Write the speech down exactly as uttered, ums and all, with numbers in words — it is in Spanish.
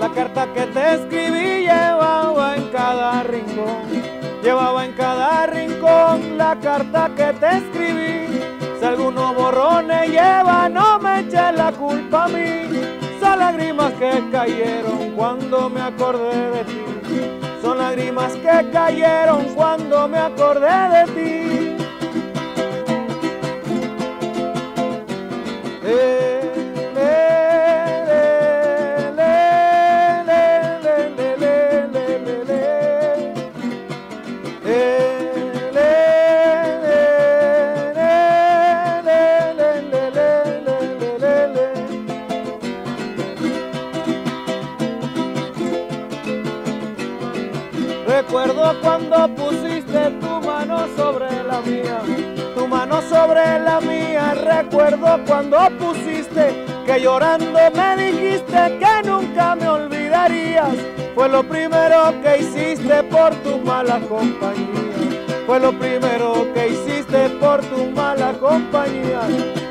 carta que te escribí llevaba en cada rincón, llevaba en cada rincón la carta que te escribí. Si algunos borrones lleva, no me eches la culpa a mí. Son lágrimas que cayeron cuando me acordé de ti. Son lágrimas que cayeron cuando me acordé de ti. Eh, Recuerdo cuando pusiste tu mano sobre la mía, tu mano sobre la mía. Recuerdo cuando pusiste, que llorando me dijiste que nunca me olvidarías. Fue lo primero que hiciste por tu mala compañía. Fue lo primero que hiciste por tu mala compañía.